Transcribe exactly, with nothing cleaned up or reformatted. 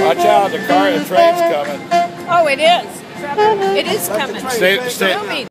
Watch out, the car, the train's coming. Oh, it is. It is coming. Stay, stay. Moving.